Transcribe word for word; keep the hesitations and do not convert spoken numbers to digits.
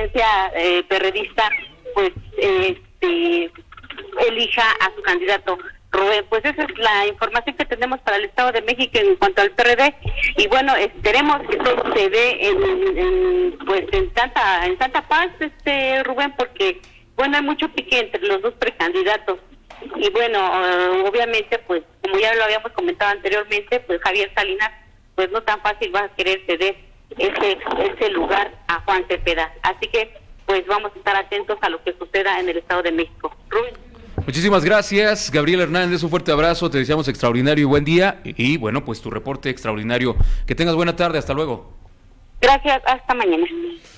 dirigencia eh, perredista pues eh, este, elija a su candidato Rubén. Pues esa es la información que tenemos para el Estado de México en cuanto al P R D, y bueno, esperemos que todo se dé en, en pues en tanta en tanta paz, este Rubén, porque bueno, hay mucho pique entre los dos precandidatos, y bueno, uh, obviamente pues como ya lo habíamos comentado anteriormente, pues Javier Salinas pues no tan fácil va a querer ceder ese ese lugar a Juan Cepeda, así que pues vamos a estar atentos a lo que suceda en el Estado de México. Rubén. Muchísimas gracias, Gabriel Hernández, un fuerte abrazo, te deseamos extraordinario y buen día, y, y bueno, pues tu reporte extraordinario. Que tengas buena tarde, hasta luego. Gracias, hasta mañana.